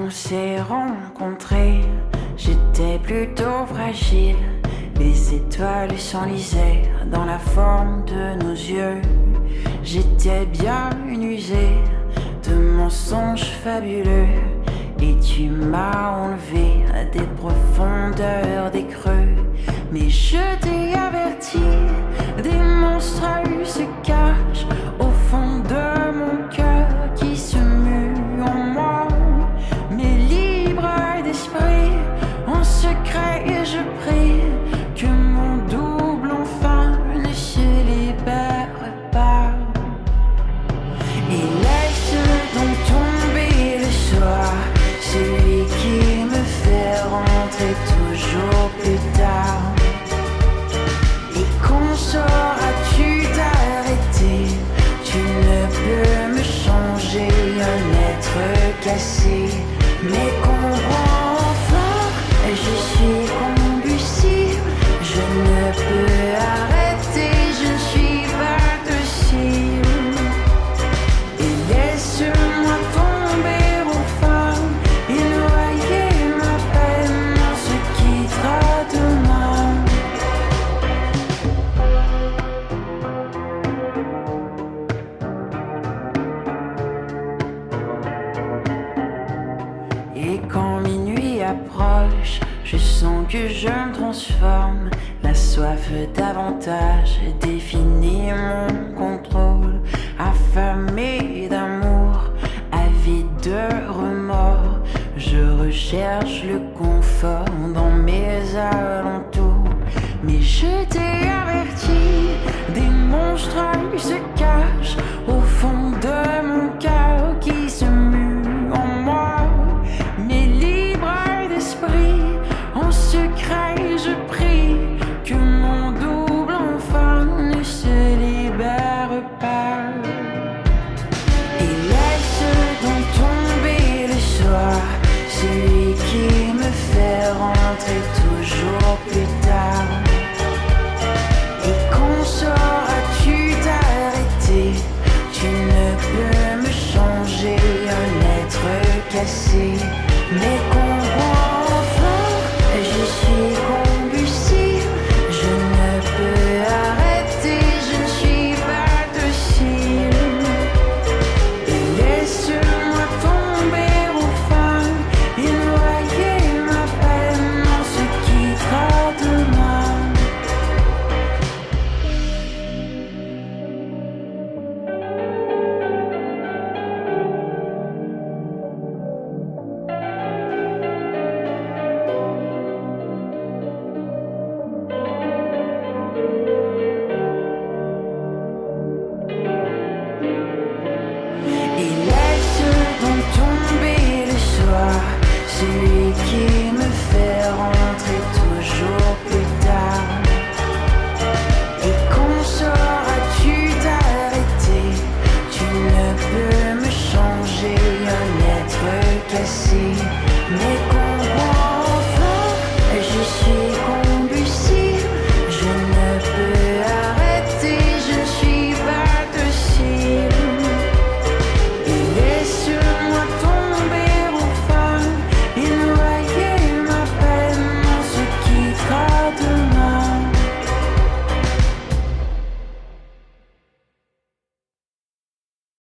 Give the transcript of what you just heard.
on s'est rencontrés, j'étais plutôt fragile. Les étoiles s'enlisaient dans la forme de nos yeux. J'étais bien usé de mensonges fabuleux. Et tu m'as enlevé des profondeurs, des creux. Mais je t'ai averti, des monstres se cachent au fond de mon cœur qui se mue en moi. Mais libre d'esprit, en secret je prie que mon double enfin ne se libère pas. Et laisse donc tomber le soir, celui qui me fait rentrer toujours plus tard. Et quand sauras-tu t'arrêter? Tu ne peux me changer, un être cassé. Mais comprends enfin, je suis combustible. Je ne peux arrêter, je ne suis pas docile. Et laisse-moi tomber enfin et noyer ma peine, on se quittera demain. Et quand minuit approche, je sens que je me transforme. La soif davantage définit mon